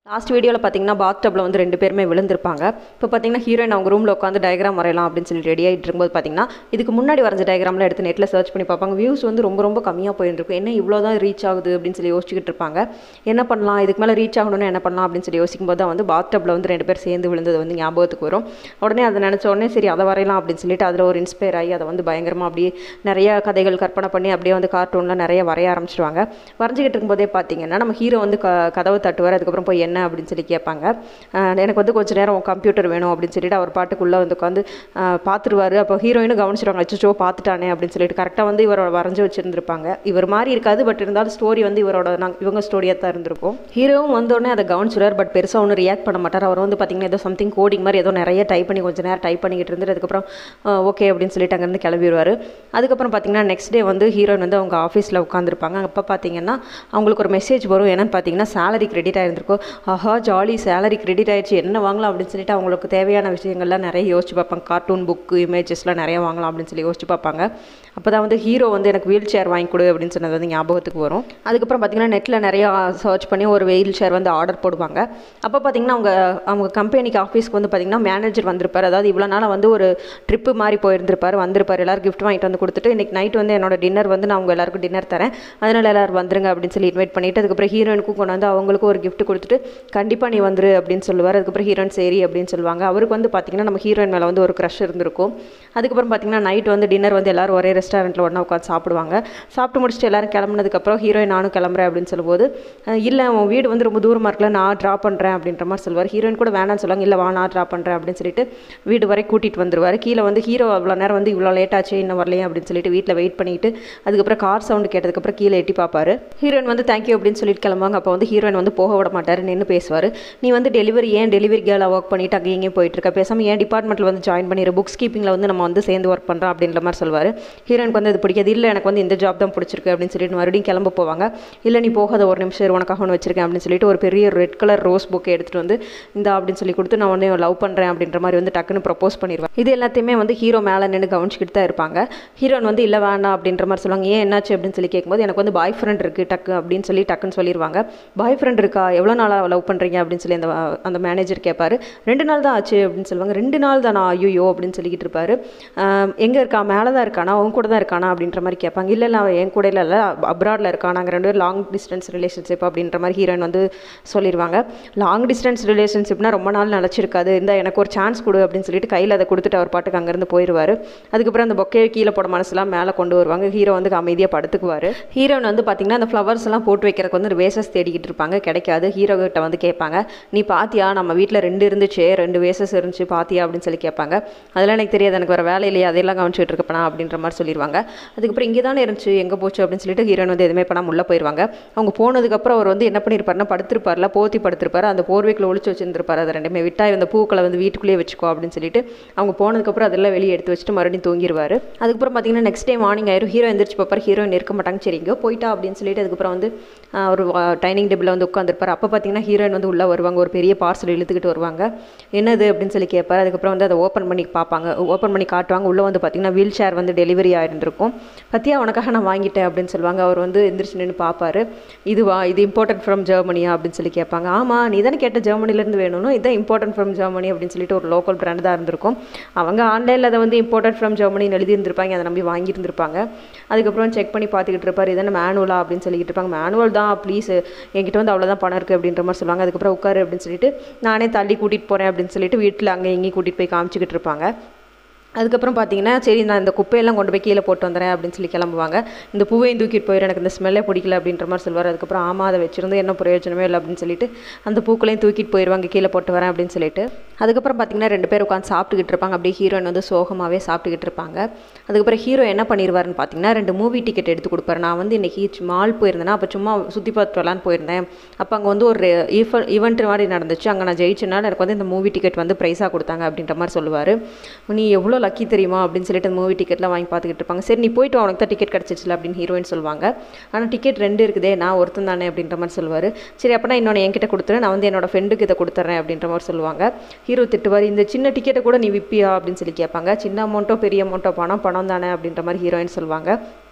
Last வீடியோவில் பார்த்தீங்கன்னா பாத் டப்பில் வந்து 2 பேருமே விழுந்திருப்பாங்க. இப்போ பார்த்தீங்கன்னா ஹீரோயின் அவங்க ரூமில் உட்காந்து டயக்ராம் வரையலாம் அப்படின்னு சொல்லி ரெடி ஆகிட்டு இருக்கும்போது பார்த்தீங்கன்னா இதுக்கு முன்னாடி வரைஞ்ச டயக்ராமில் எடுத்து நெட்டில் சர்ச் பண்ணி பார்ப்பாங்க. வியூஸ் வந்து ரொம்ப கம்மியாக போயிருக்கும். என்ன இவ்வளோ தான் ரீச் ஆகுது அப்படின்னு சொல்லி யோசிச்சுக்கிட்டு இருப்பாங்க. என்ன பண்ணலாம், இதுக்கு மேலே ரீச் ஆகணும்னு என்ன பண்ணலாம் அப்படின்னு சொல்லி யோசிக்கும்போது தான் வந்து பாத் டப்பில் வந்து 2 பேர் சேர்ந்து விழுந்தது வந்து ஞாபகத்துக்கு வரும். உடனே அதை நினச்ச உடனே சரி அதை வரையலாம் அப்படின்னு சொல்லிட்டு அதில் ஒரு இன்ஸ்பயர் ஆகி அதை வந்து பயங்கரமாக அப்படியே நிறைய கதைகள் கற்பனை பண்ணி அப்படியே வந்து கார்ட்டூனில் நிறைய வரைய ஆரம்பிச்சிடுவாங்க. வரைஞ்சிக்கிட்டு இருக்கும்போதே பார்த்தீங்கன்னா நம்ம ஹீரோ வந்து கதவை தட்டுவார். அதுக்கப்புறம் போய் என்ன அப்படின்னு சொல்லி கேட்பாங்க. எனக்கு வந்து கொஞ்சம் நேரம் கம்ப்யூட்டர் வேணும் அப்படின்னு சொல்லிட்டு அவர் பாட்டுக்குள்ளே வந்து உட்காந்து பார்த்துருவார். அப்போ ஹீரோயினும் கவனிச்சிருவாங்க, அச்சோ பார்த்துட்டானே அப்படின்னு சொல்லிட்டு. கரெக்டாக வந்து இவரோட வரைஞ்சி வச்சுருந்துருப்பாங்க. இவர் மாதிரி இருக்காது, பட் இருந்தாலும் ஸ்டோரி வந்து இவங்க ஸ்டோரியாக தான் இருந்திருக்கும். ஹீரோவும் வந்தோடனே அதை கவனிச்சிடுவார், பட் பெருசாக ஒன்றும் ரியாக்ட் பண்ண மாட்டார். அவர் வந்து பார்த்தீங்கன்னா ஏதோ சம்திங் கோடிங் மாதிரி ஏதோ நிறைய டைப் பண்ணி கொஞ்சம் நேரம் டைப் பண்ணிக்கிட்டு இருந்துட்டு அதுக்கப்புறம் ஓகே அப்படின்னு சொல்லிட்டு அங்கேருந்து கிளம்பிடுவார். அதுக்கப்புறம் பார்த்தீங்கன்னா நெக்ஸ்ட் டே வந்து ஹீரோயின் வந்து அவங்க ஆஃபீஸில் உட்காந்துருப்பாங்க. அப்போ பார்த்தீங்கன்னா அவங்களுக்கு ஒரு மெசேஜ் வரும். என்னன்னு பார்த்தீங்கன்னா சேலரி கிரெடிட் ஆகிருந்திருக்கும். ஆஹா ஜாலி, சேலரி கிரெடிட் ஆகிடுச்சு, என்ன வாங்கலாம் அப்படின்னு சொல்லிட்டு அவங்களுக்கு தேவையான விஷயங்கள்லாம் நிறைய யோசிச்சு பார்ப்பாங்க. கார்ட்டூன் புக்கு இமேஜஸ்லாம் நிறைய வாங்கலாம் அப்படின்னு சொல்லி யோசிச்சு பார்ப்பாங்க. அப்போ தான் வந்து ஹீரோ வந்து எனக்கு வீல் சேர் வாங்கி கொடு அப்படின்னு சொன்னது வந்து ஞாபகத்துக்கு வரும். அதுக்கப்புறம் பார்த்தீங்கன்னா நெட்டில் நிறைய சர்ச் பண்ணி ஒரு வீல் சேர் வந்து ஆர்டர் போடுவாங்க. அப்போ பார்த்தீங்கன்னா அவங்க கம்பெனிக்கு ஆஃபீஸ்க்கு வந்து பார்த்தீங்கன்னா மேனேஜர் வந்திருப்பார். அதாவது இவ்வளோ நாள் வந்து ஒரு ட்ரிப்பு மாதிரி வந்திருப்பார். எல்லாரும் கிஃப்ட் வாங்கிட்டு வந்து கொடுத்துட்டு இன்றைக்கி நைட் வந்து என்னோட டின்னர் வந்து நான் அவங்க எல்லாருக்கும் டின்னர் தரேன், அதனால் எல்லோரும் வந்துருங்க அப்படின்னு சொல்லி இன்வைட் பண்ணிவிட்டு அதுக்கப்புறம் ஹீரோயினுக்கும் கொண்டு வந்து அவங்களுக்கும் ஒரு கிஃப்ட் கொடுத்துட்டு கண்டிப்பாக நீ வந்துரு அப்படின்னு சொல்லுவார். அதுக்கப்புறம் ஹீரோயின் சரி அப்படின்னு சொல்லுவாங்க. அவருக்கு வந்து பார்த்தீங்கன்னா நம்ம ஹீரோயின் மேலே வந்து ஒரு க்ரஷ் இருந்திருக்கும். அதுக்கப்புறம் பார்த்தீங்கன்னா நைட் வந்து டின்னர் வந்து எல்லோரும் ஒரே ரெஸ்டாரண்ட்டில் ஒன்றா உட்காந்து சாப்பிடுவாங்க. சாப்பிட்டு முடிச்சுட்டு எல்லோரும் கிளம்புனதுக்கப்புறம் ஹீரோயின் நானும் கிளம்புறேன் அப்படின்னு சொல்லும்போது இல்லை உன் வீடு வந்து ரொம்ப தூரமாக இருக்கல, நான் ட்ராப் பண்ணுறேன் அப்படின்ற மாதிரி சொல்லுவார். ஹீரோயின் கூட வேணான்னு சொல்லுவாங்க. இல்லை வா நான் ட்ராப் பண்ணுறேன் அப்படின்னு சொல்லிட்டு வீடு வரை கூட்டிகிட்டு வந்துடுவார். கீழே வந்து ஹீரோ அவ்வளோ நேரம் வந்து இவ்வளோ லேட் ஆச்சு இன்னும் வரலையே அப்படின்னு சொல்லிட்டு வீட்டில் வெயிட் பண்ணிட்டு அதுக்கப்புறம் கார் சவுண்டு கேட்டதுக்கப்புறம் கீழே எட்டி பார்ப்பாரு. ஹீரோயின் வந்து தேங்க்யூ அப்படின்னு சொல்லிட்டு கிளம்புவாங்க. அப்போ வந்து ஹீரோயின் வந்து போக விட மாட்டார், நின்று பேசுவார். நீ வந்து டெலிவரி கேர்ளாக ஒர்க் பண்ணிவிட்டு அங்கே எங்கேயும் போயிட்டுருக்க, பேசாமல் ஏன் டிபார்ட்மெண்ட்டில் வந்து ஜாயின் பண்ணிடு, புக்ஸ் கீப்பிங்கில் வந்து நம்ம வந்து சேர்ந்து ஒர்க் பண்ணுறோம் அப்படின்ற மாதிரி சொல்லுவார். ஹீரோயினுக்கு வந்து அது பிடிக்காது. இல்லை எனக்கு வந்து இந்த ஜாப் தான் பிடிச்சிருக்கு அப்படின்னு சொல்லிட்டு மறுபடியும் கிளம்ப போவாங்க. இல்லை நீ போகாத, ஒரு நிமிஷம் உனக்காக ஒன்று வச்சிருக்கேன் அப்படின்னு சொல்லிட்டு ஒரு பெரிய ரெட் கலர் ரோஸ் புக்கை எடுத்துகிட்டு வந்து இந்த அப்படின்னு சொல்லி கொடுத்து நான் வந்து லவ் பண்ணுறேன் அப்படின்ற மாதிரி வந்து டக்குன்னு ப்ரப்போஸ் பண்ணிடுவேன். இது எல்லாத்தையுமே வந்து ஹீரோ மேலே நின்று கவனிச்சிக்கிட்டு தான் இருப்பாங்க. ஹீரோயின் வந்து இல்லை வேண்டாம் அப்படின்ற மாதிரி சொல்லுவாங்க. ஏன் என்னாச்சு அப்படின்னு சொல்லி கேட்கும்போது எனக்கு வந்து பாய் ஃப்ரெண்ட் இருக்குது டக்கு அப்படின்னு சொல்லி டக்குன்னு சொல்லிடுவாங்க. பாய் ஃப்ரெண்ட் இருக்கா, எவ்வளோ நாளாக லவ் பண்ணுறீங்க அப்படின்னு சொல்லி அந்த மேனேஜர் கேட்பாரு. 2 நாள் தான் ஆச்சு அப்படின்னு சொல்லுவாங்க. 2 நாள் தானா, ஐயோ அப்படின்னு சொல்லிக்கிட்டு இருப்பாரு. எங்கே இருக்கா, மேலே தான் இருக்கானா, அவங்க கூட தான் இருக்கானா அப்படின்ற மாதிரி கேட்பாங்க. இல்லை அவன் என் கூட இல்லை அப்ராடில் இருக்கா, நாங்கள் 2 பேரும் லாங் டிஸ்டன்ஸ் ரிலேஷன்ஷிப் அப்படின்ற மாதிரி ஹீரோயின் வந்து சொல்லிடுவாங்க. லாங் டிஸ்டன்ஸ் ரிலேஷன்ஷிப்னா ரொம்ப நாள் நினச்சிருக்காது, இந்த எனக்கு ஒரு சான்ஸ் கொடு அப்படின்னு சொல்லிட்டு கையில் அதை கொடுத்துட்டு அவர் பாட்டுக்கு அங்கேருந்து போயிடுவார். அதுக்கப்புறம் அந்த பொக்கையை கீழே போட மனசுலாம் மேலே கொண்டு வருவாங்க. ஹீரோ வந்து அமைதியாக படுத்துக்குவார். ஹீரோயின் வந்து பார்த்திங்கன்னா அந்த ஃப்ளவர்ஸ் எல்லாம் போட்டு வைக்கிறதுக்கு வந்து வேசஸ் தேடிக்கிட்டு இருப்பாங்க, கிடைக்காது. ஹீரோ கிட்ட வந்து கேட்பாங்க, நீ பாத்தியா நம்ம வீட்டில் 2 இருந்துச்சு, 2 வேசஸ் இருந்துச்சு பாத்தியா அப்படின்னு சொல்லி கேட்பாங்க. அதெல்லாம் எனக்கு தெரியாது, எனக்கு வேறு வேலை இல்லையா, அதெல்லாம் கவனிச்சுட்டு இருக்கப்பா அப்படின்ற மாதிரி சொல்லிடுவாங்க. அதுக்கப்புறம் இங்கே தானே இருந்துச்சு, எங்கே போச்சு அப்படின்னு சொல்லிட்டு ஹீரோயின் வந்து எதுவுமே பண்ணாமல் உள்ளே போயிடுவாங்க. அவங்க போனதுக்கப்புறம் அவர் வந்து என்ன பண்ணியிருப்பாருன்னா படுத்திருப்பார்ல, போத்தி படுத்திருப்பாரு, அந்த போர்வைக்குள்ள ஒழிச்சு வச்சிருந்திருப்பாரு. அதை 2மே விட்டா இந்த பூக்களை வந்து வீட்டுக்குள்ளேயே வச்சுக்கோ அப்படின்னு சொல்லிட்டு அவங்க போனதுக்கப்புறம் அதெல்லாம் வெளியே எடுத்து வச்சுட்டு மறுபடியும் தூங்கிடுவார். அதுக்கப்புறம் பார்த்தீங்கன்னா நெக்ஸ்ட் டே மார்னிங் ஆயிரும். ஹீரோ எந்திரிச்சு பார்ப்பார், ஹீரோயின் இருக்க மாட்டாங்க. சரி எங்கேயோ போயிட்டா அப்படின்னு சொல்லிட்டு அதுக்கப்புறம் வந்து ஒரு டைனிங் டேபிளில் வந்து உட்காந்துருப்பார். அப்போ பார்த்தீங்கன்னா ஹீரோயின் வந்து உள்ளே வருவாங்க, ஒரு பெரிய பார்சல் இழுத்துக்கிட்டு வருவாங்க. என்னது அப்படின்னு சொல்லி கேட்பார். அதுக்கப்புறம் வந்து அதை ஓப்பன் பண்ணி பார்ப்பாங்க, ஓப்பன் பண்ணி காட்டுவாங்க. உள்ளே வந்து பார்த்தீங்கன்னா வீல் சேர் வந்து டெலிவரி ஆகிருந்திருக்கும். பத்தியா உனக்காக நான் வாங்கிட்டேன் அப்படின்னு சொல்லுவாங்க. அவர் வந்து எந்திரிச்சு நின்று பார்ப்பாரு. இது இம்போர்ட்டன்ட் ஃப்ரம் ஜெர்மனியா அப்படின்னு சொல்லி கேட்பாங்க. ஆமாம் நீ தானே கேட்ட ஜெர்மனிலேருந்து வேணும்னு, இதுதான் இம்போர்ட்டன்ட் ஃப்ரம் ஜெர்மனி அப்படின்னு சொல்லிட்டு ஒரு லோக்கல் பிராண்ட் தான் இருந்திருக்கும். அவங்க ஆன்லைனில் அதை வந்து இம்போர்ட்டன்ட் ஃப்ரம் ஜெர்மனின்னு எழுதியிருந்திருப்பாங்க, அதை நம்பி வாங்கியிருந்திருப்பாங்க. அதுக்கப்புறம் செக் பண்ணி பார்த்துக்கிட்டு இருப்பார். இதான மேனுவலா அப்படின்னு சொல்லிக்கிட்டு இருப்பாங்க. மேனுவல் தான் ப்ளீஸ், என்கிட்ட வந்து அவ்வளோதான் பணம் இருக்குது அப்படின்ற மாதிரி சொல்லுவாங்க. அதுக்கப்புறம் உட்காரு அப்படின்னு சொல்லிட்டு நானே தள்ளி கூட்டிகிட்டு போகிறேன் அப்படின்னு சொல்லிட்டு வீட்டில் அங்கே எங்கேயும் கூட்டிகிட்டு போய் காமிச்சிக்கிட்டு இருப்பாங்க. அதுக்கப்புறம் பார்த்தீங்கன்னா சரி நான் இந்த குப்பையெல்லாம் கொண்டு போய் கீழே போட்டு வந்துடுறேன் அப்படின்னு சொல்லி கிளம்புவாங்க. இந்த பூவையும் தூக்கிட்டு போயிடும், எனக்கு இந்த ஸ்மெல்லே பிடிக்கல அப்படின்ற மாதிரி சொல்லுவார். அதுக்கப்புறம் ஆமாம் அதை வச்சிருந்து என்ன பிரயோஜனமே இல்லை அப்படின்னு சொல்லிட்டு அந்த பூக்களையும் தூக்கிட்டு போயிடுவாங்க, கீழே போட்டு வரேன் அப்படின்னு சொல்லிட்டு. அதுக்கப்புறம் பார்த்தீங்கன்னா 2 பேர் உட்காந்து சாப்பிட்டுக்கிட்டு இருப்பாங்க. அப்படியே ஹீரோயின் வந்து சோகமாகவே சாப்பிட்டுக்கிட்டு இருப்பாங்க. அதுக்கப்புறம் ஹீரோ என்ன பண்ணிடுவாருன்னு பார்த்தீங்கன்னா 2 மூவி டிக்கெட் எடுத்து கொடுப்பாரு. நான் வந்து இன்றைக்கி மால் போயிருந்தேன்னா அப்போ சும்மா சுற்றி பார்த்து வரலான்னு போயிருந்தேன். அப்போ அங்கே வந்து ஒரு ஈவெண்ட் மாதிரி நடந்துச்சு, அங்கே நான் ஜெயிச்சனால எனக்கு வந்து இந்த மூவி டிக்கெட் வந்து ப்ரைஸாக கொடுத்தாங்க அப்படின்ற மாதிரி சொல்லுவார். நீ எவ்வளோ லக்கி தெரியுமா அப்படின்னு சொல்லிட்டு மூவி டிக்கெட்லாம் வாங்கி பார்த்துக்கிட்டு இருப்பாங்க. சரி நீ போய்ட்டு அவனுக்கு தான் டிக்கெட் கிடச்சிச்சுல அப்படின்னு ஹீரோயின் சொல்லுவாங்க. ஆனால் டிக்கெட் 2 இருக்குதே, நான் ஒருத்தன் தானே அப்படின்ற மாதிரி சொல்லுவார். சரி அப்போ நான் இன்னொன்று என்கிட்ட கொடுத்துறேன், நான் வந்து என்னோட ஃப்ரெண்டுக்கு இதை கொடுத்துட்றேன் அப்படின்ற மாதிரி சொல்லுவாங்க. ஹீரோ திட்டுவார், இந்த சின்ன டிக்கெட்டை கூட நீ விற்பியா அப்படின்னு சொல்லி கேட்பாங்க. சின்ன அமௌண்ட்டோ பெரிய அமௌண்ட்டோ பணம் தானே அப்படின்ற மாதிரி ஹீரோயின் சொல்லுவாங்க.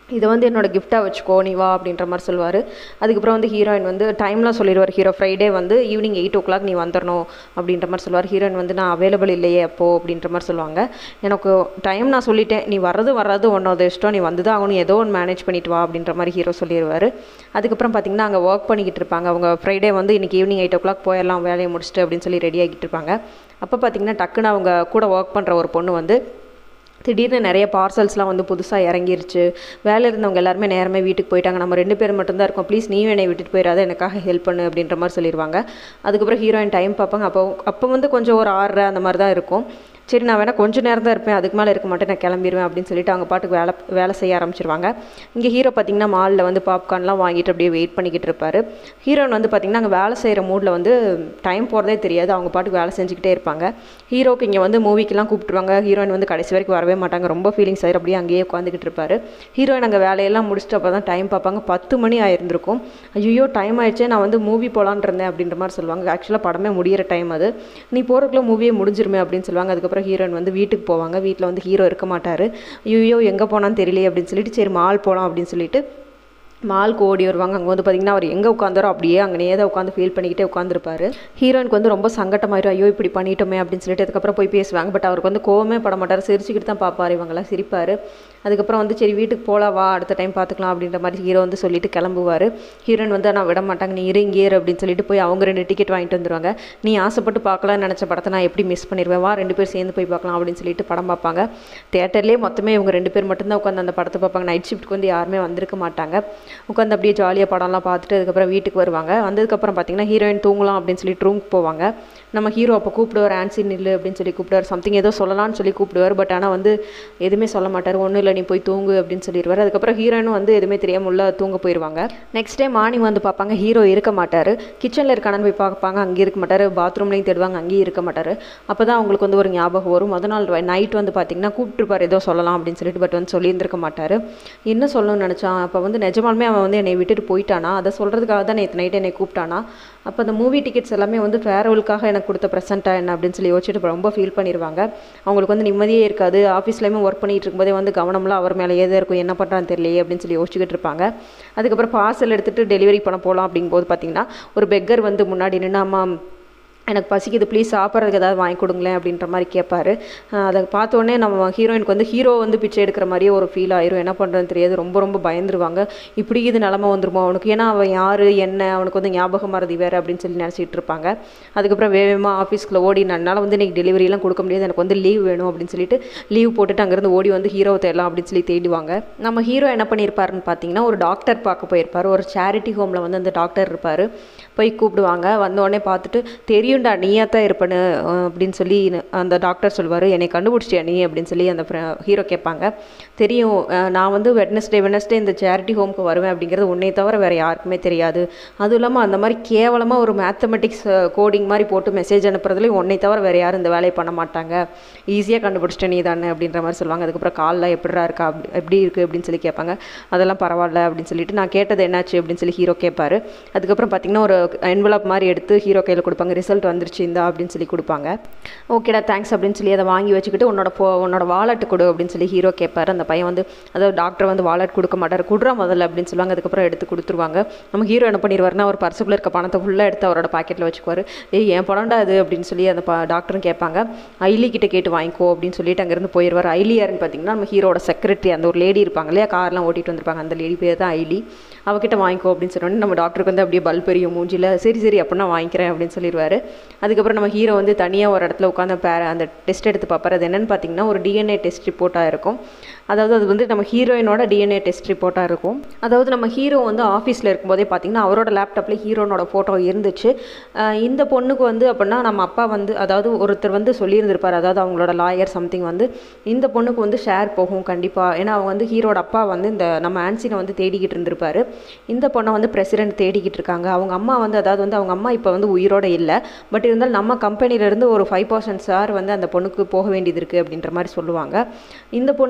இதை வந்து என்னோட கிஃப்ட்டாக வச்சுக்கோ நீ வா அப்படின்ற மாதிரி சொல்லுவார். அதுக்கப்புறம் வந்து ஹீரோயின் வந்து டைம்லாம் சொல்லிடுவார். ஹீரோ ஃப்ரைடே வந்து ஈவினிங் 8 o'clock நீ வந்துடணும் அப்படின்ற மாதிரி சொல்லுவார். ஹீரோயின் வந்து நான் அவைலபிள் இல்லையே அப்போது அப்படின்ற மாதிரி சொல்லுவாங்க. எனக்கு டைம் நான் சொல்லிட்டேன், நீ வர்றது உன்னோட இஷ்டம், நீ வந்து தான் ஆகணும், ஏதோ ஒன்று மேனேஜ் பண்ணிட்டு வா அப்படின்ற மாதிரி ஹீரோ சொல்லிடுவார். அதுக்கப்புறம் பார்த்திங்கன்னா அங்கே ஒர்க் பண்ணிக்கிட்டு இருப்பாங்க. அவங்க ஃப்ரைடே வந்து இன்றைக்கி ஈவினிங் 8 o'clock போயிடலாம் வேலையை முடிச்சுட்டு அப்படின்னு சொல்லி ரெடி ஆகிட்டு இருப்பாங்க. அப்போ பார்த்திங்கன்னா டக்குன்னு அவங்க கூட ஒர்க் பண்ணுற ஒரு பொண்ணு வந்து திடீர்னு நிறைய பார்சல்ஸ்லாம் வந்து புதுசாக இறங்கிருச்சு, வேலை இருந்தவங்க எல்லாருமே நேரமே வீட்டுக்கு போயிட்டாங்க, நம்ம 2 பேர் மட்டும்தான் இருக்கோம், ப்ளீஸ் நீயும் என்னை விட்டுட்டு போயிடாத, எனக்காக ஹெல்ப் பண்ணு அப்படின்ற மாதிரி சொல்லிடுவாங்க. அதுக்கப்புறம் ஹீரோயின் டைம் பார்ப்பாங்க. அப்போ வந்து கொஞ்சம் ஒரு 6:30 அந்த மாதிரி தான் இருக்கும். சரி நான் வேணால் கொஞ்சம் நேரம் தான் இருப்பேன், அதுக்கு மேலே இருக்க மாட்டேன், நான் கிளம்பிடுவேன் அப்படின்னு சொல்லிட்டு அவங்க பாட்டுக்கு வேலை செய்ய ஆரம்பிச்சிருவாங்க. இங்கே ஹீரோ பார்த்திங்கன்னா மாலில் வந்து பாப்கார்ன்லாம் வாங்கிட்டு அப்படியே வெயிட் பண்ணிக்கிட்டு இருப்பார். ஹீரோயின் வந்து பார்த்திங்கன்னா அங்கே வேலை செய்கிற மூடில் வந்து டைம் போகிறதே தெரியாது, அவங்க பாட்டுக்கு வேலை செஞ்சுக்கிட்டே இருப்பாங்க. ஹீரோக்கு இங்கே வந்து மூவிக்கெலாம் கூப்பிட்டுருவாங்க. ஹீரோயின் வந்து கடைசி வரைக்கும் வரவே மாட்டாங்க, ரொம்ப ஃபீலிங்ஸ் ஆகிடும், அப்படியே அங்கேயே உட்காந்துக்கிட்டு இருப்பார். ஹீரோயின் அங்கே வேலையெல்லாம் முடிச்சுட்டு அப்போ தான் டைம் பார்ப்பாங்க. 10 மணி ஆயிருந்திருக்கும். ஐயோ டைம் ஆயிடுச்சே, நான் வந்து மூவி போகலான்னு இருந்தேன் அப்படின்ற மாதிரி சொல்லுவாங்க. ஆக்சுவலாக படமே முடிகிற டைம் அது, நீ போகிறதுக்குள்ள மூவியே முடிஞ்சிருமே அப்படின்னு சொல்லுவாங்க. அதுக்கப்புறம் ஹீரோயின் வந்து வீட்டுக்கு போவாங்க. வீட்டில் வந்து ஹீரோ இருக்க மாட்டார். ஐயோ எங்கே போனான்னு தெரியலையே அப்படின்னு சொல்லிட்டு சரி மால் போகலாம் அப்படின்னு சொல்லிட்டு மாலுக்கு ஓடி வருவாங்க. அங்கே வந்து பார்த்திங்கன்னா அவர் எங்கே உட்காந்தாரோ அப்படியே அங்கேயே தான் உட்காந்து ஃபீல் பண்ணிக்கிட்டே உட்காந்துருப்பாரு. ஹீரோயினுக்கு வந்து ரொம்ப சங்கட்டமாயிரும், ஐயோ இப்படி பண்ணிட்டோமே அப்படின்னு சொல்லிட்டு அதுக்கப்புறம் போய் பேசுவாங்க. பட் அவருக்கு வந்து கோவமே பட மாட்டார், சிரிச்சுக்கிட்டு தான் பார்ப்பார், இவங்கெல்லாம் சிரிப்பார். அதுக்கப்புறம் வந்து சரி வீட்டுக்கு போகலாம் வா, அடுத்த டைம் பார்த்துக்கலாம் அப்படின்ற மாதிரி ஹீரோ வந்து சொல்லிட்டு கிளம்புவார். ஹீரோயின் வந்து நான் விட மாட்டாங்க, நீ இங்கே இரு அப்படின்னு சொல்லிட்டு போய் அவங்க 2 டிக்கெட் வாங்கிட்டு வந்துடுவாங்க. நீ ஆசைப்பட்டு பார்க்கலாம்னு நினச்ச படத்தை நான் எப்படி மிஸ் பண்ணிடுவேன், வா 2 பேர் சேர்ந்து போய் பார்க்கலாம் அப்படின்னு சொல்லிட்டு படம் பார்ப்பாங்க. தேட்டர்லேயே மொத்தமே இவங்க 2 பேர் மட்டும்தான் உட்காந்து அந்த படத்தை பார்ப்பாங்க. நைட் ஷிஃப்ட்டுக்கு வந்து யாருமே வந்திருக்க மாட்டாங்க. உட்காந்து அப்படியே ஜாலியாக படம்லாம் பார்த்துட்டு அதுக்கப்புறம் வீட்டுக்கு வருவாங்க. வந்ததுக்கப்புறம் பார்த்திங்கன்னா ஹீரோயின் தூங்கலாம் அப்படின்னு சொல்லிட்டு ரூமுக்கு போவாங்க. நம்ம ஹீரோ அப்போ கூப்பிடுவார், ஆன்சி நில்லு அப்படின்னு சொல்லி கூப்பிடுவார், சம்திங் ஏதோ சொல்லலாம்னு சொல்லி கூப்பிடுவார். பட் ஆனால் வந்து எதுவுமே சொல்ல மாட்டார், ஒன்றும் இல்லை நீ போய் தூங்கு அப்படின்னு சொல்லிடுவார். அதுக்கப்புறம் ஹீரோயினும் வந்து எதுவுமே தெரியாமல் உள்ள தூங்க போயிடுவாங்க. நெக்ஸ்ட் டே மார்னிங் வந்து பார்ப்பாங்க, ஹீரோ இருக்க மாட்டார். கிச்சனில் இருக்கானு போய் பார்ப்பாங்க, அங்கே இருக்க மாட்டார். பாத்ரூம்லேயும் தேடுவாங்க, அங்கேயும் இருக்க மாட்டார். அப்போ தான் அவங்களுக்கு வந்து ஒரு ஞாபகம் வரும். முதல் நாள் நைட் வந்து பார்த்திங்கன்னா கூப்பிட்டுருப்பார் ஏதோ சொல்லலாம் அப்படின்னு சொல்லிட்டு, பட் வந்து சொல்லியிருந்திருக்க மாட்டார். என்ன சொல்லணும்னு நினச்சான், அப்போ வந்து நிஜமாலுமே அவன் வந்து என்னை விட்டுட்டு போயிட்டானா, அதை சொல்கிறதுக்காக தான் நேற்று நைட்டு என்னை கூப்பிட்டானா, அப்போ அந்த மூவி டிக்கெட்ஸ் எல்லாமே வந்து ஃபேர்வெலுக்காக எனக்கு கொடுத்த ப்ரெசென்ட்டாக என்ன அப்படின்னு சொல்லி யோசிச்சுட்டு ரொம்ப ஃபீல் பண்ணிடுவாங்க. அவங்களுக்கு வந்து நிம்மதியே இருக்காது. ஆஃபீஸ்லேயுமே ஒர்க் பண்ணிகிட்டு இருக்கும்போதே வந்து கவனம்லாம் அவர் மேலேயே தான் இருக்கும், என்ன பண்ணுறான்னு தெரியலையே அப்படின்னு சொல்லி யோசிச்சுக்கிட்டு இருப்பாங்க. அதுக்கப்புறம் பார்சல் எடுத்துகிட்டு டெலிவரி பண்ண போகலாம் அப்படிங்கும்போது பார்த்திங்கன்னா ஒரு பெக்கர் வந்து முன்னாடி நின்று, அம்மா எனக்கு பசிக்குது ப்ளீஸ் சாப்பிட்றதுக்கு ஏதாவது வாங்கி கொடுங்களேன் அப்படின்ற மாதிரி கேட்பார். அதை பார்த்தோன்னே நம்ம ஹீரோயினுக்கு வந்து ஹீரோ வந்து பிச்சை எடுக்கிற மாதிரியே ஒரு ஃபீல் ஆயிரும். என்ன பண்ணுறதுன்னு தெரியாது, ரொம்ப பயந்துருவாங்க. இப்படி இது நிலமை வந்துருமோ அவனுக்கு, ஏன்னா அவன் யார் என்ன அவனுக்கு வந்து ஞாபகம் மறதி வேறு அப்படின்னு சொல்லி நினச்சிட்டு இருப்பாங்க. அதுக்கப்புறம் வேகமாக ஆஃபீஸ்க்குள்ள ஓடி என்னால் வந்து இன்றைக்கி டெலிவரியெலாம் கொடுக்க முடியாது, எனக்கு வந்து லீவ் வேணும் அப்படின்னு சொல்லிட்டு லீவ் போட்டுட்டு அங்கேருந்து ஓடி வந்து ஹீரோவை தேடலாம் அப்படின்னு சொல்லி தேடுவாங்க. நம்ம ஹீரோ என்ன பண்ணியிருப்பாருன்னு பார்த்தீங்கன்னா ஒரு டாக்டர் பார்க்க போயிருப்பார். ஒரு சேரிட்டி ஹோமில் வந்து அந்த டாக்டர் இருப்பார். போய் கூப்பிடுவாங்க. வந்தோடனே பார்த்துட்டு தெரியும்டா நீயா தான் இருப்பேன்னு அப்படின்னு சொல்லி அந்த டாக்டர் சொல்லுவார். என்னை கண்டுபிடிச்சிட்டியா நீ அப்படின்னு சொல்லி அந்த ஹீரோ கேட்பாங்க. தெரியும், நான் வந்து வெட்னஸ்டே இந்த சேரிட்டி ஹோமுக்கு வருவேன் அப்படிங்கிறது உன்னை தவிர வேறு யாருக்குமே தெரியாது. அதுவும் இல்லாமல் அந்த மாதிரி கேவலமாக ஒரு மேத்தமெட்டிக்ஸ் கோடிங் மாதிரி போட்டு மெசேஜ் அனுப்புறதுலேயும் உன்னை தவிர வேறு யாரும் இந்த வேலையை பண்ண மாட்டாங்க, ஈஸியாக கண்டுபிடிச்சிட்டே நீ தானே அப்படின்ற மாதிரி சொல்லுவாங்க. அதுக்கப்புறம் காலில் எப்படிரா இருக்கா எப்படி இருக்குது அப்படின்னு சொல்லி கேட்பாங்க. அதெல்லாம் பரவாயில்ல அப்படின்னு சொல்லிட்டு நான் கேட்டது என்னாச்சு அப்படின்னு சொல்லி ஹீரோ கேட்பார். அதுக்கப்புறம் பார்த்திங்கன்னா ஒரு என்வலப் மாதிரி எடுத்து ஹீரோ கையில் கொடுப்பாங்க. ரிசல்ட் வந்துருச்சு இந்தா அப்படின்னு சொல்லி கொடுப்பாங்க. ஓகேடா தேங்க்ஸ் அப்படின்னு சொல்லி அதை வாங்கி வச்சுக்கிட்டு உன்னோட வாலெட் கொடு அப்படின்னு சொல்லி ஹீரோ கேட்பார். அந்த பையன் வந்து அதாவது டாக்டர் வந்து வாலெட் கொடுக்க மாட்டார், குடுறா முதல்ல அப்படின்னு சொல்லுவாங்க. அதுக்கப்புறம் எடுத்து கொடுத்துருவாங்க. நம்ம ஹீரோ என்ன பண்ணிடுவார்னா ஒரு பர்சுக்குள்ளே இருக்க பணத்தை ஃபுல்லாக எடுத்து அவரோட பாக்கெட்டில் வச்சுக்குவார். என் பணம்டா அது அப்படின்னு சொல்லி அந்த டாக்டரும் கேட்பாங்க. ஐலி கிட்ட கேட்டு வாங்கிக்கோ அப்படின்னு சொல்லிட்டு அங்கேருந்து போயிடுவார். ஐலி யாருன்னு பார்த்தீங்கன்னா நம்ம ஹீரோட செக்ரட்டரி, அந்த ஒரு லேடி இருப்பாங்க இல்லையா, கார்லாம் ஓட்டிகிட்டு வந்திருப்பாங்க, அந்த லேடி பேர் தான் ஐலி. அவகிட்ட வாங்கிக்கோ அப்படின்னு சொன்னோன்னே நம்ம டாக்டருக்கு வந்து அப்படியே பல் பெரிய மூஞ்சியில் சரி அப்படின்னா வாங்கிக்கிறேன் அப்படின்னு சொல்லிடுவார். அதுக்கப்புறம் நம்ம ஹீரோ வந்து தனியாக ஒரு இடத்துல உட்காந்து அந்த டெஸ்ட் எடுத்து பார்ப்பார். அது என்னென்னு பார்த்தீங்கன்னா ஒரு டிஎன்ஏ டெஸ்ட் ரிப்போர்ட்டாக இருக்கும். அதாவது அது வந்து நம்ம ஹீரோயினோட டிஎன்ஏ டெஸ்ட் ரிப்போர்ட்டாக இருக்கும். அதாவது நம்ம ஹீரோ வந்து ஆஃபீஸில் இருக்கும்போதே பார்த்திங்கன்னா அவரோட லேப்டாப்பில் ஹீரோனோட ஃபோட்டோ இருந்துச்சு. இந்த பொண்ணுக்கு வந்து அப்படின்னா நம்ம அப்பா வந்து அதாவது ஒருத்தர் வந்து சொல்லியிருந்திருப்பார், அதாவது அவங்களோட லாயர் சம்திங் வந்து இந்த பொண்ணுக்கு வந்து ஷேர் போகும் கண்டிப்பாக, ஏன்னா அவங்க வந்து ஹீரோட அப்பா வந்து இந்த நம்ம ஆன்சினை வந்து தேடிக்கிட்டு இருந்திருப்பார். இந்த பொண்ணை வந்து பிரசிடென்ட் தேடிக்கிட்டு இருக்காங்க. அவங்க அம்மா வந்து அதாவது வந்து அவங்க அம்மா இப்போ வந்து உயிரோட இல்லை, பட் இருந்தாலும் நம்ம கம்பெனிலேருந்து ஒரு 5% ஷேர் வந்து அந்த பொண்ணுக்கு போக வேண்டியது இருக்குது அப்படின்ற மாதிரி சொல்லுவாங்க. இந்த பொண்ணு வந்து எங்கள் அப்பா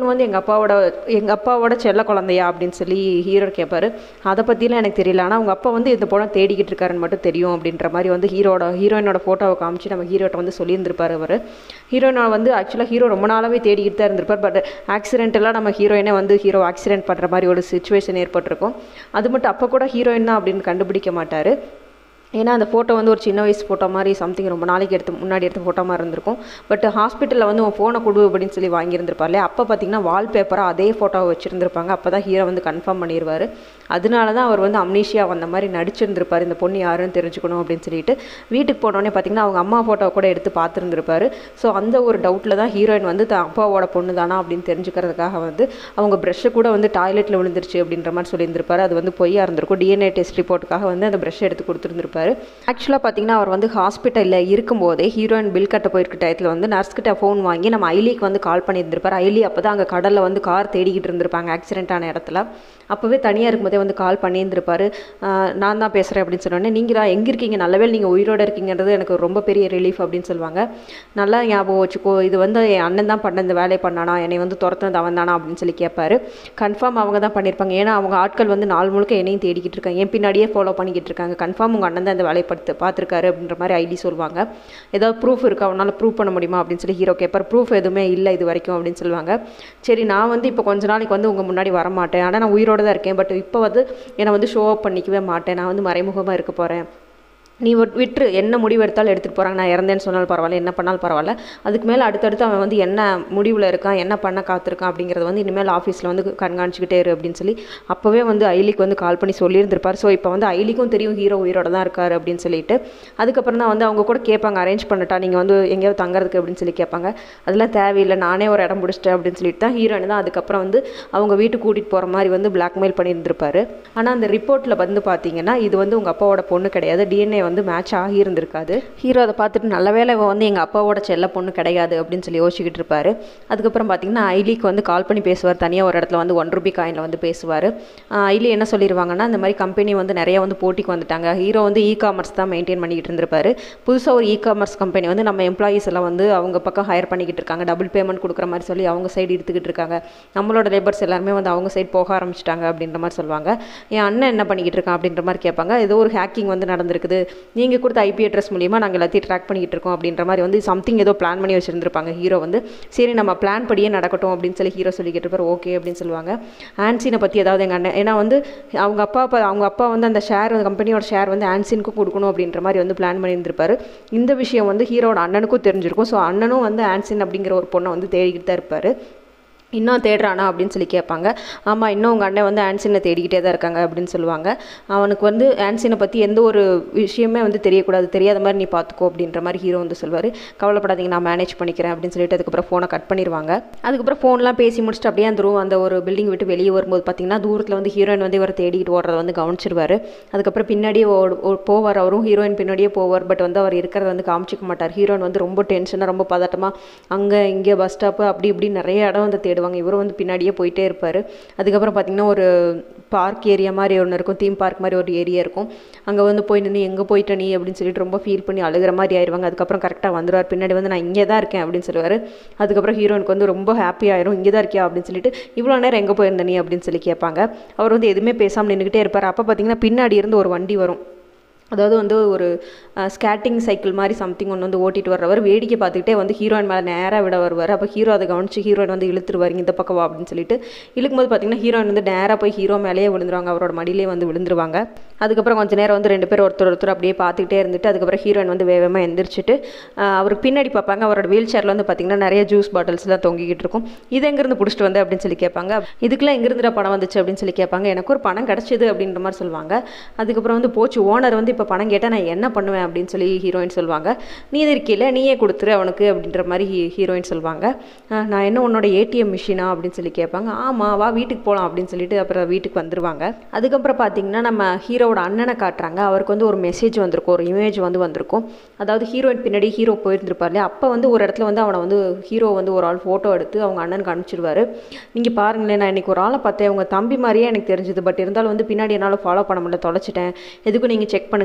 எங்கள் அப்பாவோட செல்ல குழந்தையா அப்படின்னு சொல்லி ஹீரோ கேட்பாரு. அதை பற்றிலாம் எனக்கு தெரியல, ஆனால் அவங்க அப்பா வந்து இந்த பொண்ணை தேடிக்கிட்டு இருக்காருன்னு மட்டும் தெரியும் அப்படின்ற மாதிரி வந்து ஹீரோயினோட ஃபோட்டோவை காமிச்சு நம்ம ஹீரோட்ட வந்து சொல்லியிருந்திருப்பார். அவர் ஹீரோயினை வந்து ஆக்சுவலாக ஹீரோ ரொம்ப நாளாகவே தேடிக்கிட்டு தான் இருந்திருப்பார். பட் ஆக்சிடென்டெல்லாம் நம்ம ஹீரோயினே வந்து ஹீரோ ஆக்சிடென்ட் பண்ணுற மாதிரி ஒரு சுச்சுவேஷன் ஏற்பட்டிருக்கும். அது மட்டும் அப்போ கூட ஹீரோயின் தான் அப்படின்னு கண்டுபிடிக்க மாட்டார். ஏன்னா அந்த ஃபோட்டோ வந்து ஒரு சின்ன வயசு ஃபோட்டோ மாதிரி சம்திங் ரொம்ப நாளைக்கு முன்னாடி எடுத்த ஃபோட்டோ மாதிரி இருந்திருக்கும். பட் ஹாஸ்பிட்டலில் வந்து உன் ஃபோனை கொடு அப்படின்னு சொல்லி வாங்கியிருந்திருப்பார்ல, அப்போ பார்த்தீங்கன்னா வால்பேப்பராக அதே ஃபோட்டோவை வச்சுருந்துருப்பாங்க. அப்போ தான் ஹீரோ வந்து கன்ஃபார்ம் பண்ணிடுவார். அதனால தான் அவர் வந்து அம்னீஷியா வந்த மாதிரி நடிச்சிருந்திருப்பார், இந்த பொண்ணு யாருன்னு தெரிஞ்சுக்கணும் அப்படின்னு சொல்லிட்டு. வீட்டுக்கு போனோடனே பார்த்தீங்கன்னா அவங்க அம்மா ஃபோட்டோவை கூட எடுத்து பார்த்துருந்துருப்பாரு. ஸோ அந்த ஒரு டவுட்டில் தான் ஹீரோயின் வந்து அப்பாவோட பொண்ணு தானா அப்படின்னு தெரிஞ்சுக்கிறதுக்காக வந்து அவங்க ப்ரெஷ்ஷை கூட வந்து டாய்லெட்டில் விழுந்துருச்சு அப்படின்ற மாதிரி சொல்லியிருந்திருப்பாரு. அது வந்து பொய்யா இருந்திருக்கும். டிஎன்ஏ டெஸ்ட் ரிப்போர்ட்டுக்காக வந்து அந்த ப்ரெஷ்ஷை எடுத்து கொடுத்துருந்துருப்பாரு. ஆக்சுவலாக பார்த்தீங்கன்னா அவர் வந்து ஹாஸ்பிட்டலில் இருக்கும்போதே ஹீரோயின் பில் கட்ட போயிருக்க டயத்தில் வந்து நர்ஸ்கிட்ட ஃபோன் வாங்கி நம்ம ஐலிக்கு வந்து கால் பண்ணியிருந்திருப்பார். ஐலி அப்போ தான் அங்கே கடலில் வந்து கார் தேடிக்கிட்டு இருந்திருப்பாங்க ஆக்சிடென்ட் ஆன இடத்துல. அப்போவே தனியாக இருக்கும்போதே வந்து கால் பண்ணியிருந்திருப்பார். நான் தான் பேசுகிறேன் அப்படின்னு சொன்னோடனே, நீங்களா எங்கே இருக்கீங்க, நல்லவே நீங்கள் உயிரோடு இருக்கீங்கன்றது எனக்கு ரொம்ப பெரிய ரிலீஃப் அப்படின்னு சொல்லுவாங்க. நல்லா ஞாபகம் வச்சுக்கோ, இது வந்து என் அண்ணன் தான் பண்ண இந்த வேலையை பண்ணானா, என்னை வந்து துரத்துனது அவன் தானா அப்படின்னு சொல்லி கேட்பாரு. கன்ஃபார்ம் அவங்க தான் பண்ணியிருப்பாங்க. ஏன்னா அவங்க ஆட்கள் வந்து நாள் முழுக்க என்னையும் தேடிக்கிட்டு இருக்காங்க, என் பின்னாடியே ஃபாலோ பண்ணிக்கிட்டு இருக்காங்க. கன்ஃபார்ம் உங்கள் அண்ணன் தான் இந்த வேலையை பார்த்துருக்காரு அப்படின்ற மாதிரி ஐடி சொல்லுவாங்க. ஏதாவது ப்ரூஃப் இருக்கா, அவனால் ப்ரூவ் பண்ண முடியுமா அப்படின்னு சொல்லி ஹீரோ கேட்பார். ப்ரூஃப் எதுவுமே இல்லை இது வரைக்கும் அப்படின்னு சொல்லுவாங்க. சரி, நான் வந்து இப்போ கொஞ்ச நாளைக்கு வந்து உங்கள் முன்னாடி வரமாட்டேன், ஆனால் நான் உயிரோடு தான் இருக்கேன். பட் இப்போ வந்து என்னை வந்து ஷோ அப் பண்ணிக்கவே மாட்டேன், நான் வந்து மறைமுகமாக இருக்க போகிறேன். நீ விட்டுரு, என்ன முடிவு எடுத்தாலும் எடுத்துகிட்டு போகிறாங்க, நான் இறந்தேன்னு சொன்னாலும் பரவாயில்ல, என்ன பண்ணாலும் பரவாயில்ல. அதுக்கு மேலே அடுத்தடுத்து அவன் வந்து என்ன முடிவில் இருக்கான், என்ன பண்ண காத்திருக்கான் அப்படிங்கிறத வந்து இனிமேல் ஆஃபீஸில் வந்து கண்காணிச்சிக்கிட்டே இரு அப்படின்னு சொல்லி அப்போவே வந்து ஐலிக்கு வந்து கால் பண்ணி சொல்லியிருந்திருப்பார். ஸோ இப்போ வந்து ஐலிக்கும் தெரியும் ஹீரோ உயிரோட தான் இருக்கார் அப்படின்னு சொல்லிட்டு. அதுக்கப்புறம் தான் வந்து அவங்க கூட கேட்பாங்க, அரேஞ்ச் பண்ணிட்டா நீங்கள் வந்து எங்கேயாவது தங்குறதுக்கு அப்படின்னு சொல்லி கேட்பாங்க. அதெல்லாம் தேவையில்லை, நானே ஒரு இடம் பிடிச்சிட்டேன் அப்படின்னு சொல்லிட்டு தான் ஹீரோயின் தான் அதுக்கப்புறம் வந்து அவங்க வீட்டுக்கு கூட்டிகிட்டு போகிற மாதிரி வந்து பிளாக்மெயில் பண்ணியிருந்திருப்பார். ஆனால் அந்த ரிப்போர்ட்டில் வந்து பார்த்தீங்கன்னா இது வந்து உங்கள் அப்பாவோட பொண்ணு கிடையாது, டிஎன்ஏ வந்து மேட்ச் ஆகியிருந்திருக்காது. ஹீரோ அதை பார்த்துட்டு நல்ல வேளை வந்து எங்கள் அப்பாவோட செல்ல பொண்ணு கிடையாது அப்படின்னு சொல்லி யோசிச்சுக்கிட்டு இருப்பாரு. அதுக்கப்புறம் பார்த்தீங்கன்னா ஐலிக்கு வந்து கால் பண்ணி பேசுவார். தனியாக ஒரு இடத்துல வந்து ₹1 காயினில் வந்து பேசுவார். ஐலி என்ன சொல்லிடுவாங்கன்னா, இந்த மாதிரி கம்பெனி வந்து நிறைய வந்து போட்டிக்கு வந்துட்டாங்க. ஹீரோ வந்து காமர்ஸ் தான் மெயின்டைன் பண்ணிக்கிட்டு இருந்திருப்பாரு. புதுசாக ஒரு காமர்ஸ் கம்பெனி வந்து நம்ம எம்ப்ளாயீஸ் எல்லாம் வந்து அவங்க பக்கம் ஹையர் பண்ணிக்கிட்டு இருக்காங்க, டபுள் பேமெண்ட் கொடுக்குற மாதிரி சொல்லி அவங்க சைடு எடுத்துக்கிட்டு இருக்காங்க. நம்மளோட லேபர்ஸ் எல்லாருமே வந்து அவங்க சைடு போக ஆரம்பிச்சிட்டாங்க அப்படின்ற மாதிரி சொல்லுவாங்க. என் அண்ணன் என்ன பண்ணிக்கிட்டு இருக்கான் அப்படின்ற மாதிரி கேட்பாங்க. ஏதோ ஒரு ஹேக்கிங் வந்து நடந்திருக்குது, நீங்கள் கொடுத்த ஐபி அட்ரஸ் மூலியமாக நாங்கள் எல்லாத்தையும் ட்ராக் பண்ணிக்கிட்டு இருக்கோம் அப்படின்ற மாதிரி வந்து சம்திங் ஏதோ பிளான் பண்ணி வச்சுருந்துருப்பாங்க. ஹீரோ வந்து சரி நம்ம பிளான் படியே நடக்கட்டும் அப்படின்னு சொல்லி ஹீரோ சொல்லிக்கிட்டு இருப்பார். ஓகே அப்படின்னு சொல்லுவாங்க. ஆன்சினை பற்றி ஏதாவது எங்கள் அண்ணன், ஏன்னா வந்து அவங்க அப்பா வந்து அந்த ஷேர், அந்த கம்பெனியோட ஷேர் வந்து ஆன்சினுக்கும் கொடுக்கணும் அப்படின்ற மாதிரி வந்து பிளான் பண்ணியிருந்திருப்பாரு. இந்த விஷயம் வந்து ஹீரோட அண்ணனுக்கும் தெரிஞ்சிருக்கும். ஸோ அண்ணனும் வந்து ஆன்சின் அப்படிங்கிற ஒரு பொண்ணை வந்து தேடிக்கிட்டு தான் இருப்பார். இன்னும் தேடுறானா அப்படின்னு சொல்லி கேட்பாங்க. ஆமாம், இன்னும் உங்கள் அண்ணன் வந்து ஆன்சினை தேடிக்கிட்டே தான் இருக்காங்க அப்படின்னு சொல்லுவாங்க. அவனுக்கு வந்து ஆன்சினை பற்றி எந்த ஒரு விஷயமே வந்து தெரியக்கூடாது, தெரியாத மாதிரி நீ பார்த்துக்கோ அப்படின்ற மாதிரி ஹீரோ வந்து சொல்வார். கவலைப்படாதீங்க, நான் மேனேஜ் பண்ணிக்கிறேன் அப்படின்னு சொல்லிட்டு அதுக்கப்புறம் ஃபோனை கட் பண்ணிடுவாங்க. அதுக்கப்புறம் ஃபோன்லாம் பேசி முடிச்சுட்டு அப்படியே அந்த ஒரு பில்டிங் விட்டு வெளியே வரும்போது பார்த்தீங்கன்னா தூரத்தில் வந்து ஹீரோயின் வந்து இவரை தேடிக்கிட்டு ஓடுறத வந்து கவனிச்சிருவார். அதுக்கப்புறம் பின்னாடியே போவார், அவரும் ஹீரோயின் பின்னாடியே போவார். பட் வந்து அவர் இருக்கிறத வந்து காமிச்சிக்க மாட்டார். ஹீரோயின் வந்து ரொம்ப டென்ஷனாக ரொம்ப பதட்டமாக அங்கே இங்கே பஸ் ஸ்டாப்பு அப்படி இப்படி நிறைய இடம் வந்து தேடுவாங்க. இவரும் வந்து பின்னாடியே போயிட்டே இருப்பார். அதுக்கப்புறம் பார்த்தீங்கன்னா ஒரு பார்க் ஏரியா மாதிரி ஒன்று இருக்கும், தீம் பார்க் மாதிரி ஒரு ஏரியா இருக்கும். அங்கே வந்து போய் நின்று எங்கே போயிட்ட நீ அப்படின்னு சொல்லிட்டு ரொம்ப ஃபீல் பண்ணி அழுகிற மாதிரி ஆயிடுவாங்க. அதுக்கப்புறம் கரெக்டாக வந்துடுவார். பின்னாடி வந்து நான் இங்கே தான் இருக்கேன் அப்படின்னு சொல்லுவார். அதுக்கப்புறம் ஹீரோனுக்கு வந்து ரொம்ப ஹாப்பி ஆயிரும். இங்கே தான் இருக்கியா அப்படின்னு சொல்லிட்டு, இவ்வளோ நேரம் எங்கே போயிருந்த நீ அப்படின்னு சொல்லி கேட்பாங்க. அவர் வந்து எதுவுமே பேசாமல் நின்றுக்கிட்டே இருப்பார். அப்போ பார்த்தீங்கன்னா பின்னாடி இருந்து ஒரு வண்டி வரும். அதாவது வந்து ஒரு ஸ்கேட்டிங் சைக்கிள் மாதிரி சம்திங் ஒன்று வந்து ஓட்டிகிட்டு வர்றவர் வேடிக்கை பார்த்துக்கிட்டே வந்து ஹீரோயின் மேலே நேராக விட வருவார். அப்போ ஹீரோ அதை கவனிச்சு ஹீரோயின் வந்து இழுத்துருவார், இந்த பக்கம் வா அப்படின்னு சொல்லிட்டு. இழுக்கும்போது பார்த்தீங்கன்னா ஹீரோயின் வந்து நேராக போய் ஹீரோ மேலேயே விழுந்துருவாங்க, அவரோட மடியிலே வந்து விழுந்துருவாங்க. அதுக்கப்புறம் கொஞ்சம் நேரம் வந்து 2 பேர் ஒருத்தர் அப்படியே பார்த்துக்கிட்டே இருந்துட்டு அதுக்கப்புறம் ஹீரோயின் வந்து வேகமாக எந்திரிச்சிட்டு அவருக்கு பின்னாடி பார்ப்பாங்க. அவரோட வீல் சேரில் வந்து பார்த்திங்கன்னா நிறைய ஜூஸ் பாட்டில்ஸ்லாம் தொங்கிக்கிட்டு இருக்கும். இது எங்கேருந்து பிடிச்சிட்டு வந்து அப்படின்னு சொல்லி கேட்பாங்க. இதுக்கெல்லாம் எங்கேருந்துடா பணம் வந்துச்சு அப்படின்னு சொல்லி கேட்பாங்க. எனக்கு ஒரு பணம் கிடச்சிது அப்படின்ற மாதிரி சொல்லுவாங்க. அதுக்கப்புறம் வந்து போச்சு, ஓனர் வந்து இப்போ பணம் கேட்டால் நான் என்ன பண்ணுவேன் அப்படின்னு சொல்லி ஹீரோயின் சொல்லுவாங்க. நீ இது இருக்கையில் நீயே கொடுத்துரு அவனுக்கு அப்படின்ற மாதிரி ஹீரோயின் சொல்லுவாங்க. நான் என்ன உன்னோட ஏடிஎம் மிஷினா அப்படின்னு சொல்லி கேட்பாங்க. ஆமாம், வா வீட்டுக்கு போகலாம் அப்படின்னு சொல்லிட்டு அப்புறம் வீட்டுக்கு வந்துடுவாங்க. அதுக்கப்புறம் பார்த்திங்கன்னா நம்ம ஹீரோவோட அண்ணனை காட்டுறாங்க. அவருக்கு வந்து ஒரு மெசேஜ் வந்திருக்கும், ஒரு இமேஜ் வந்து வந்திருக்கும். அதாவது ஹீரோயின் பின்னாடி ஹீரோ போயிருந்திருப்பார் இல்லையா, அப்போ வந்து ஒரு இடத்துல வந்து அவனை வந்து ஹீரோ வந்து ஒரு ஆள் ஃபோட்டோ எடுத்து அவங்க அண்ணனுக்கு அனுப்பிச்சிடுவார். நீங்கள் பாருங்களேன், நான் இன்றைக்கி ஒரு ஆளை பார்த்தேன், உங்கள் தம்பி மாதிரியே எனக்கு தெரிஞ்சுது, பட் இருந்தாலும் வந்து பின்னாடி என்னால் ஃபாலோ பண்ண முடியல, தொலைச்சிட்டேன், எதுக்கும் நீங்கள் செக் பண்ணுங்கள்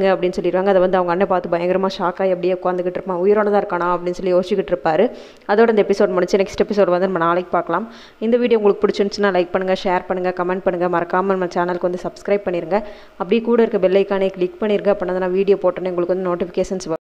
பண்ணுங்க அப்படின்னு சொல்லிடுவாங்க. அதை வந்து அவங்க அண்ணன் பார்த்து பயங்கரமாக ஷாக்காகி அப்படியே உட்காந்துக்கிட்டு இருப்பான். உயிரோட தான் இருக்கானா அப்படின்னு சொல்லி யோசிச்சுக்கிட்டு இருப்பாரு. அதோட இந்த எபிசோட் முடிச்சு நெக்ஸ்ட் எபிசோட் வந்து நம்ம நாளைக்கு பார்க்கலாம். இந்த வீடியோ உங்களுக்கு பிடிச்சிருந்துச்சுன்னா லைக் பண்ணுங்கள், ஷேர் பண்ணுங்கள், கமெண்ட் பண்ணுங்கள். மறக்காமல் நம்ம சேனலுக்கு வந்து சப்ஸ்கிரைப் பண்ணிடுங்க. அப்படியே கூட இருக்க பெல் ஐக்கானே கிளிக் பண்ணிருங்க. அப்படின்னா நான் வீடியோ போட்டோன்னே உங்களுக்கு வந்து நோட்டிஃபிகேஷன்ஸ்